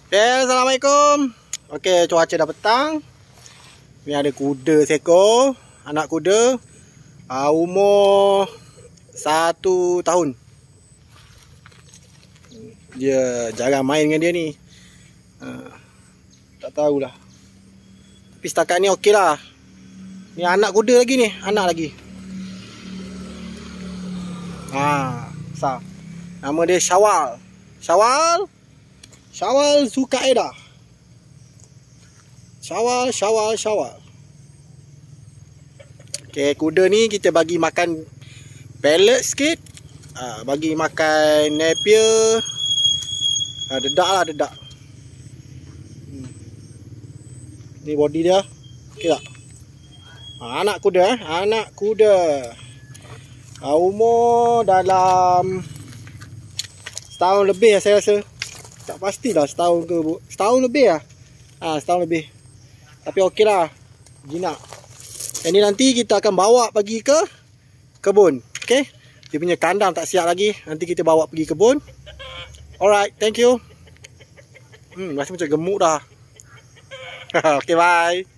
Assalamualaikum. Okey, cuaca dah petang. Ni ada kuda seekor, anak kuda. Umur 1 tahun. Dia jarang main dengan dia ni. Tak tahulah. Tapi setakat ni okey lah. Ni anak kuda lagi ni, anak lagi. Besar. Nama dia Syawal. Syawal Zukaida. Syawal. Okay, kuda ni kita bagi makan pellet sikit. Bagi makan napier. Dedak. Ni body dia. Okay tak? Anak kuda. Umur dalam setahun lebih saya rasa. Tak pastilah setahun ke. Setahun lebih lah. Setahun lebih. Tapi okey lah. Jinak. Yang ni nanti kita akan bawa pergi ke kebun. Okay. Dia punya kandang tak siap lagi. Nanti kita bawa pergi kebun. Alright. Thank you. Rasa macam gemuk dah. Okay, bye.